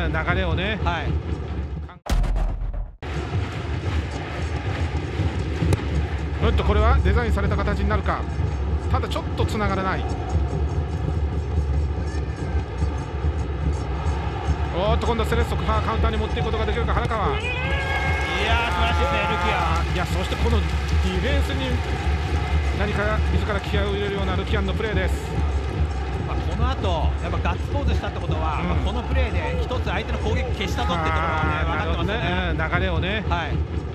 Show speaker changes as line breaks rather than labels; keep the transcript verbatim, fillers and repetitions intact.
流れをね、
はい、
うんとこれはデザインされた形になるか。ただちょっとつながらない。おーっと今度はセレッソカウンターに持っていくことができるか原川。いや
いやー素晴らしいですねルキアン。
いやそしてこのディフェンスに何か自ら気合を入れるようなルキアンのプレーです。
まあ、この後やっぱガッツポーズしたってことは、
うん
まあ、このプレーで一つ相手の攻撃消したぞっていうところがね分かってますよね。
流れをね、
はい